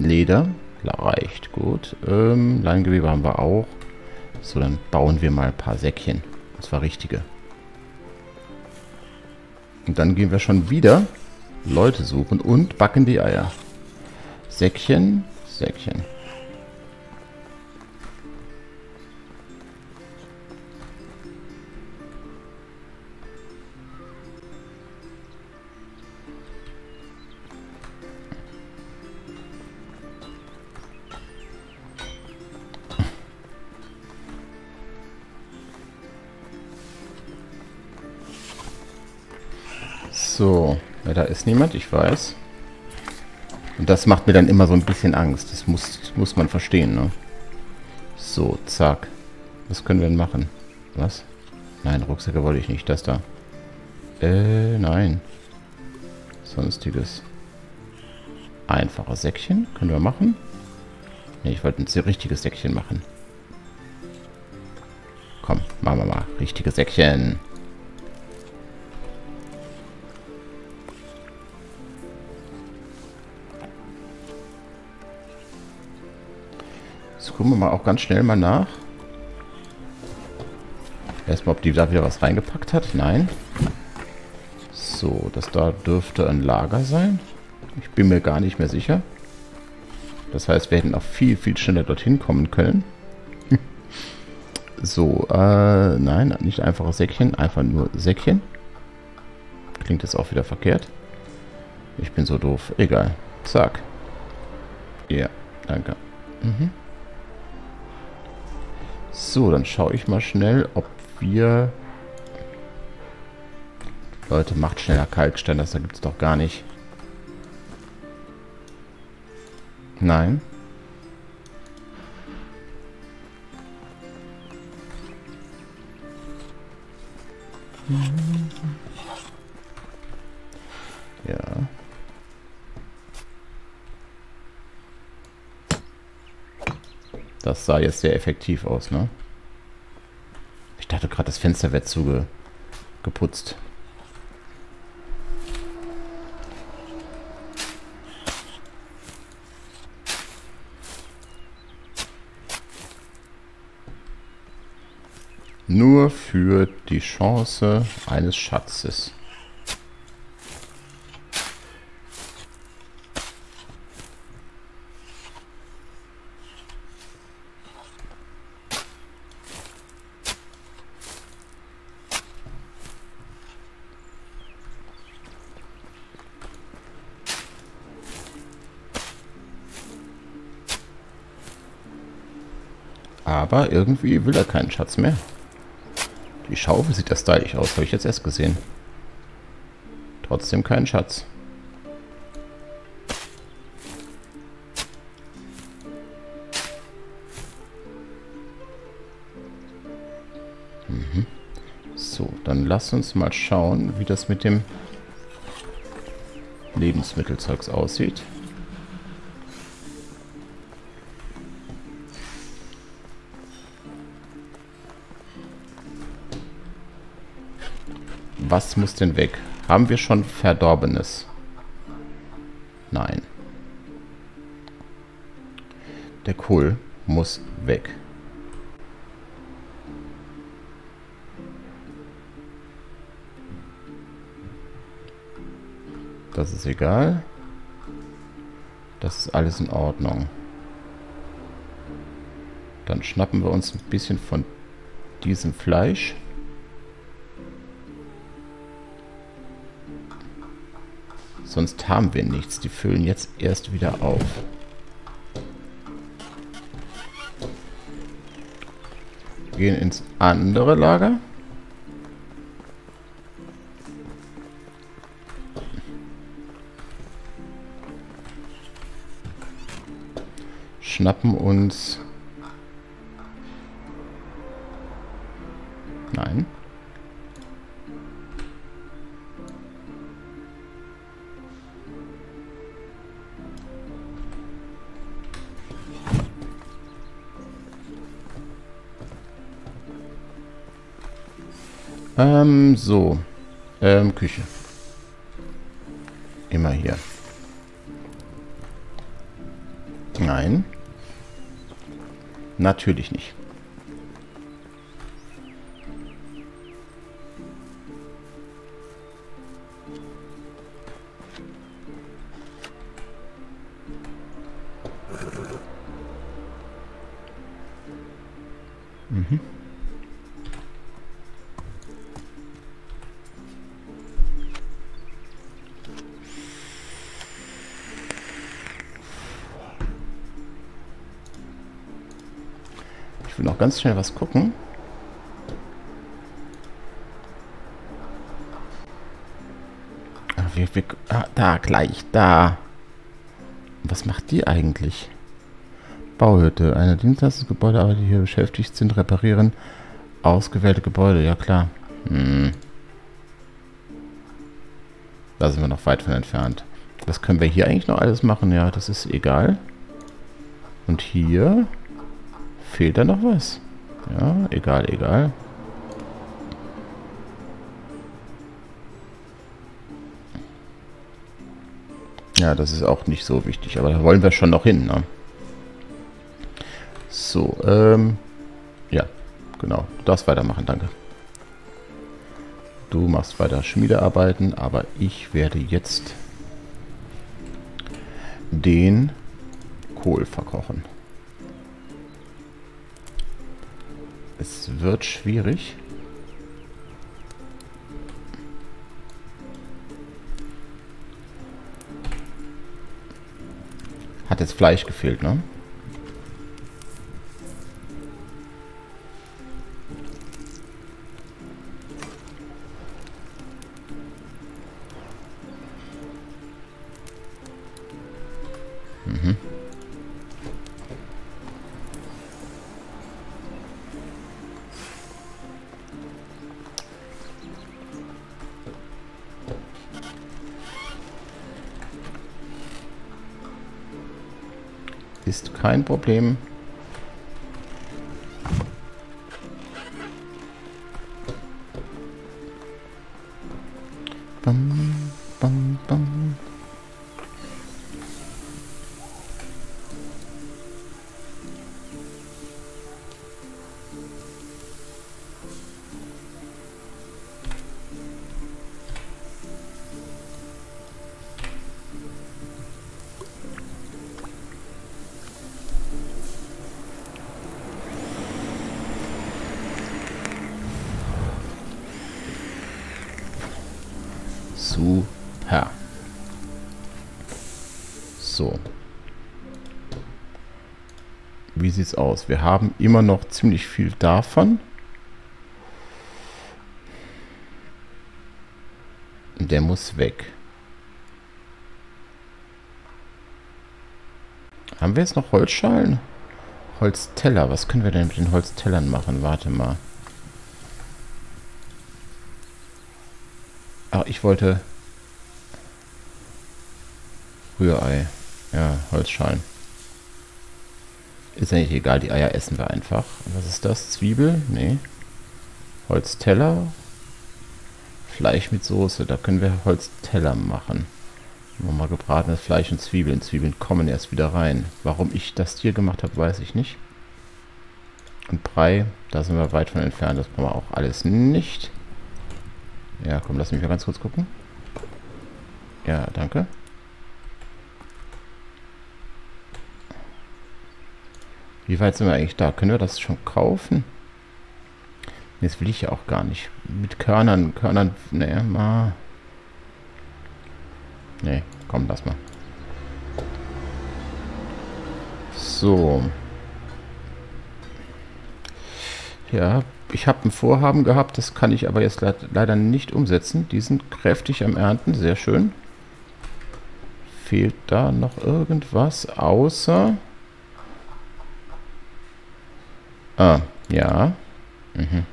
Leder. Reicht gut. Leingewebe haben wir auch. So, dann bauen wir mal ein paar Säckchen. Das war richtige. Und dann gehen wir schon wieder Leute suchen und backen die Eier. Säckchen, Säckchen. So, ja, da ist niemand, ich weiß. Und das macht mir dann immer so ein bisschen Angst. Das muss man verstehen, ne? So, zack. Was können wir denn machen? Was? Nein, Rucksäcke wollte ich nicht. Das da. Nein. Sonstiges. Einfaches Säckchen. Können wir machen? Ne, ich wollte ein sehr richtiges Säckchen machen. Komm, machen wir mal. Richtiges Säckchen. Jetzt gucken wir mal auch ganz schnell mal nach. Erstmal, ob die da wieder was reingepackt hat. Nein. So, das da dürfte ein Lager sein. Ich bin mir gar nicht mehr sicher. Das heißt, wir hätten auch viel, viel schneller dorthin kommen können. So, nein, nicht einfaches Säckchen. Einfach nur Säckchen. Klingt jetzt auch wieder verkehrt. Ich bin so doof. Egal. Zack. Ja, danke. Mhm. So, dann schaue ich mal schnell, ob wir... Leute, macht schneller Kalkstein, das da gibt es doch gar nicht. Nein. Ja. Das sah jetzt sehr effektiv aus, ne? Ich dachte gerade, das Fenster wird geputzt. Nur für die Chance eines Schatzes. Aber irgendwie will er keinen Schatz mehr. Die Schaufel sieht ja stylisch aus, habe ich jetzt erst gesehen. Trotzdem keinen Schatz. Mhm. So, dann lass uns mal schauen, wie das mit dem Lebensmittelzeugs aussieht. Was muss denn weg? Haben wir schon Verdorbenes? Nein. Der Kohl muss weg. Das ist egal. Das ist alles in Ordnung. Dann schnappen wir uns ein bisschen von diesem Fleisch. Sonst haben wir nichts. Die füllen jetzt erst wieder auf. Gehen ins andere Lager. Schnappen uns... Nein. So. Küche. Immer hier. Nein. Natürlich nicht. Mhm. Ich will noch ganz schnell was gucken. Da, gleich, da. Was macht die eigentlich? Bauhütte. Eine Dienstleistungsgebäudearbeit, die hier beschäftigt sind, reparieren ausgewählte Gebäude. Ja, klar. Da sind wir noch weit von entfernt. Was können wir hier eigentlich noch alles machen? Ja, das ist egal. Und hier fehlt da noch was. Ja, egal, egal. Ja, das ist auch nicht so wichtig, aber da wollen wir schon noch hin, ne? So, ja, genau. Du darfst weitermachen, danke. Du machst weiter Schmiedearbeiten, aber ich werde jetzt den Kohl verkochen. Es wird schwierig. Hat jetzt Fleisch gefehlt, ne? Mhm. Ist kein Problem. Bam, bam, bam. Super. So. Wie sieht's aus? Wir haben immer noch ziemlich viel davon. Der muss weg. Haben wir jetzt noch Holzschalen? Holzteller. Was können wir denn mit den Holztellern machen? Warte mal. Ach, ich wollte... Rührei. Ja, Holzschalen. Ist ja nicht egal, die Eier essen wir einfach. Was ist das? Zwiebel? Nee. Holzteller. Fleisch mit Soße. Da können wir Holzteller machen. Nochmal gebratenes Fleisch und Zwiebeln. Zwiebeln kommen erst wieder rein. Warum ich das hier gemacht habe, weiß ich nicht. Und Brei, da sind wir weit von entfernt. Das brauchen wir auch alles nicht. Ja, komm, lass mich mal ganz kurz gucken. Ja, danke. Wie weit sind wir eigentlich da? Können wir das schon kaufen? Nee, das will ich ja auch gar nicht. Mit Körnern, nee, mal. Nee, komm, lass mal. So. Ja, ich habe ein Vorhaben gehabt, das kann ich aber jetzt leider nicht umsetzen. Die sind kräftig am Ernten, sehr schön. Fehlt da noch irgendwas außer... Ah, ja. Mhm.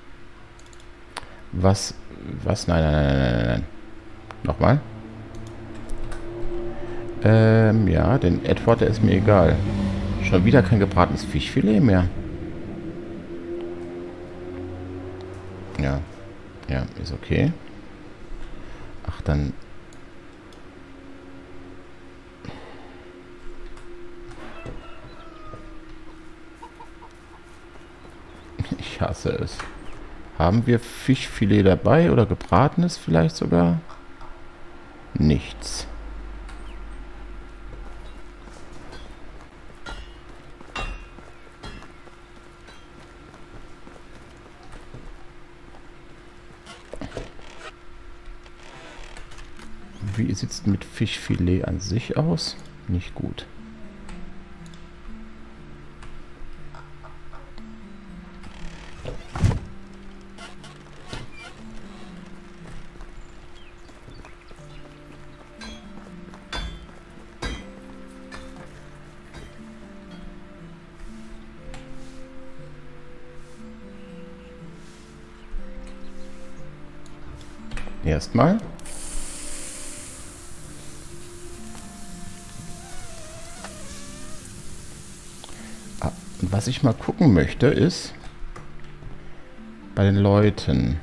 Was? Nein. Nochmal. Ja, den Edward, der ist mir egal. Schon wieder kein gebratenes Fischfilet mehr. Ja. Ja, ist okay. Ach, dann... Ich hasse es. Haben wir Fischfilet dabei oder gebratenes vielleicht sogar? Nichts. Wie sieht es mit Fischfilet an sich aus? Nicht gut. Erstmal. Und was ich mal gucken möchte, ist bei den Leuten.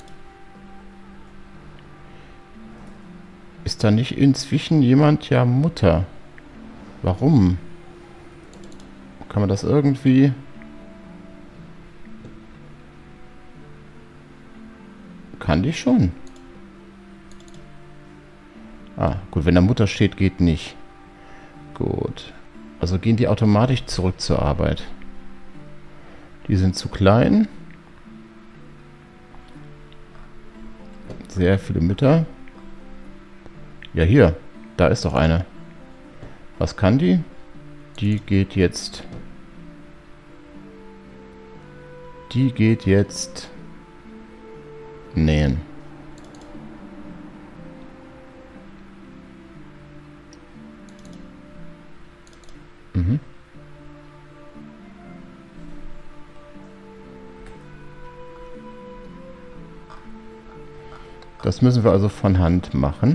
Ist da nicht inzwischen jemand ja Mutter? Warum? Kann man das irgendwie... Kann die schon. Ah, gut, wenn da Mutter steht, geht nicht. Gut. Also gehen die automatisch zurück zur Arbeit. Die sind zu klein. Sehr viele Mütter. Ja, hier. Da ist doch eine. Was kann die? Die geht jetzt... nähen. Mhm. Das müssen wir also von Hand machen.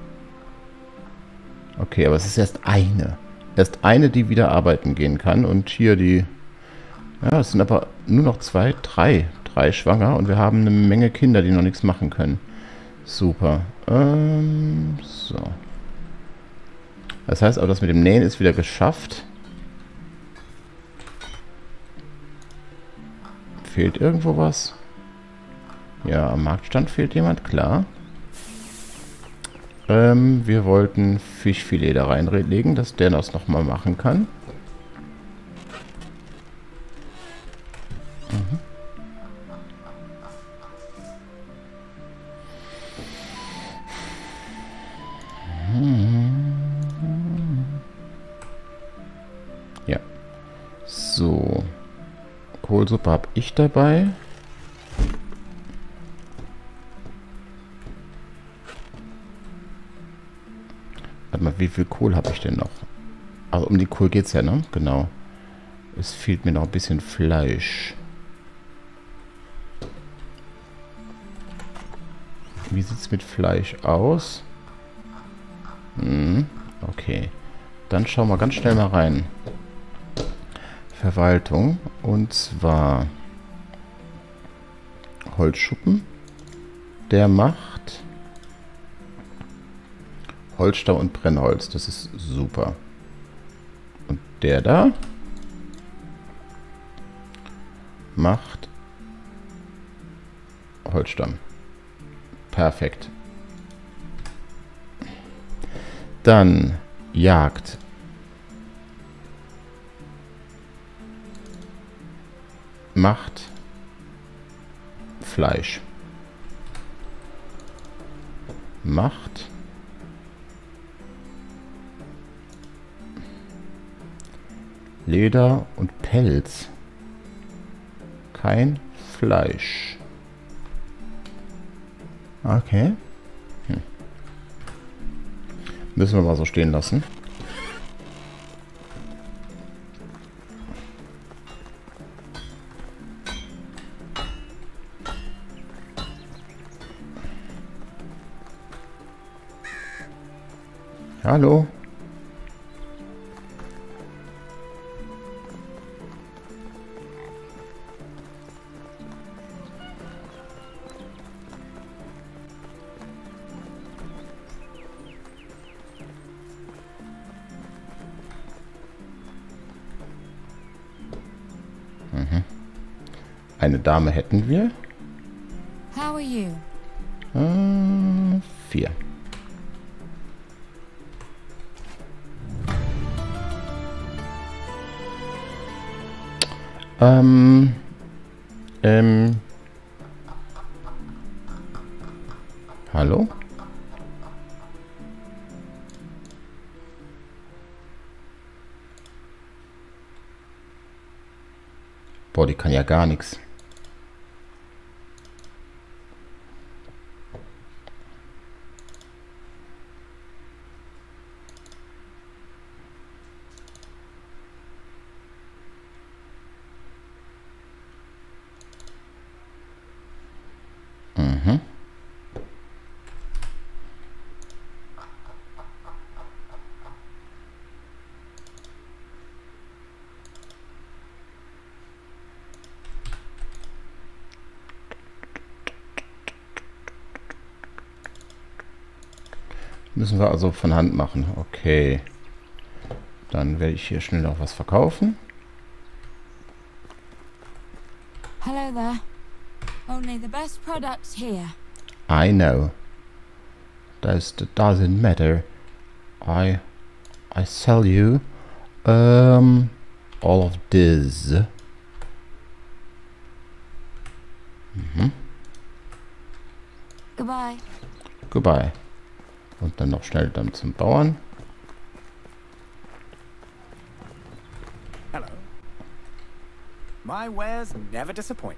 Okay, aber es ist erst eine. Erst eine, die wieder arbeiten gehen kann. Und hier die... Ja, es sind aber nur noch drei schwanger. Und wir haben eine Menge Kinder, die noch nichts machen können. Super. So. Das heißt aber, das mit dem Nähen ist wieder geschafft. Fehlt irgendwo was? Ja, am Marktstand fehlt jemand, klar. Wir wollten Fischfilet da reinlegen, dass der das nochmal machen kann. Ja. So. Kohlsuppe habe ich dabei. Warte mal, wie viel Kohl habe ich denn noch? Also um die Kohl geht es ja, ne? Genau. Es fehlt mir noch ein bisschen Fleisch. Wie sieht es mit Fleisch aus? Okay. Dann schauen wir ganz schnell mal rein. Verwaltung. Und zwar Holzschuppen. Der macht Holzstamm und Brennholz. Das ist super. Und der da macht Holzstamm. Perfekt. Dann Jagd. Macht Fleisch. Macht Leder und Pelz. Kein Fleisch. Okay. Müssen wir mal so stehen lassen. Hallo. eine Dame hätten wir. How are you? 4. Hallo? Boah, die kann ja gar nichts. Müssen wir also von Hand machen. Okay. Dann werde ich hier schnell noch was verkaufen. Hello there. Only the best products here. I know. That doesn't matter. I sell you all of this. Goodbye. Goodbye. Und dann noch schnell dann zum Bauern. Hello. My wares never disappoint.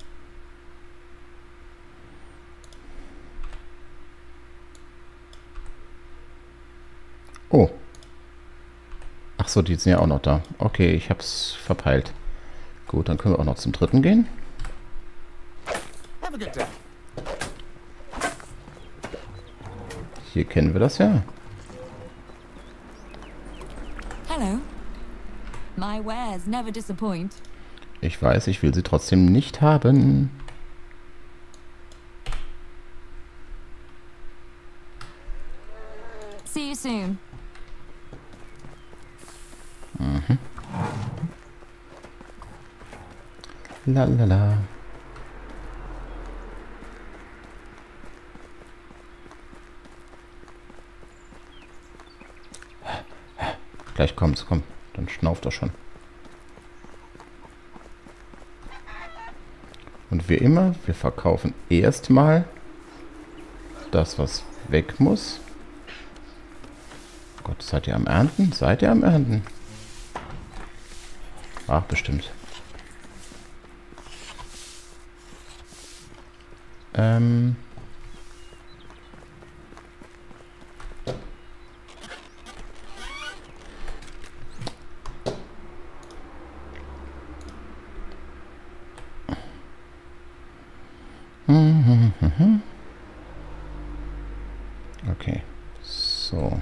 Oh. Ach so, die sind ja auch noch da. Okay, ich hab's verpeilt. Gut, dann können wir auch noch zum dritten gehen. Have a good day. Hier kennen wir das ja. Hello. My wares never disappoint. Ich weiß, ich will sie trotzdem nicht haben. See you soon. La la la. Gleich kommt's, komm. Dann schnauft er schon. Und wie immer, wir verkaufen erstmal das, was weg muss. Gott, seid ihr am Ernten? Seid ihr am Ernten? Ach, bestimmt. Okay, so.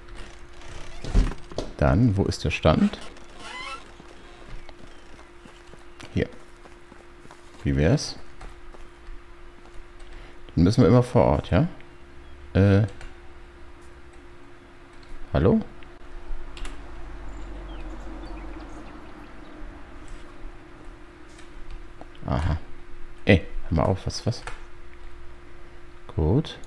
Dann, wo ist der Stand? Hier. Wie wär's? Dann müssen wir immer vor Ort, ja? Hallo? Aha. Ey, hör mal auf, was? Gut.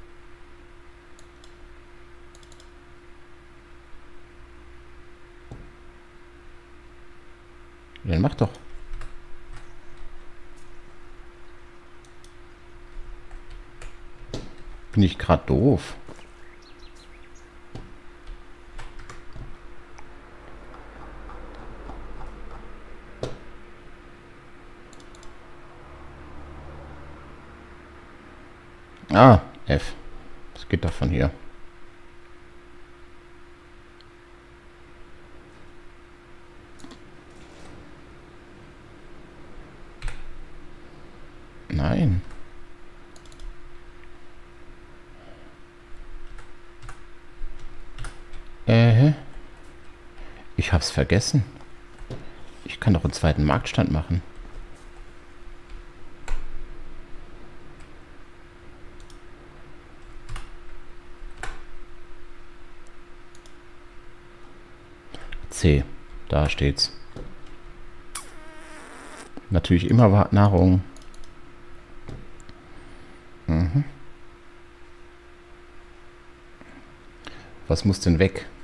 Dann mach doch. Bin ich gerade doof? Ah, F. Das geht doch von hier. Nein. Ich hab's vergessen. Ich kann doch einen zweiten Marktstand machen. C. Da steht's. Natürlich immer Nahrung. Mhm. Was muss denn weg?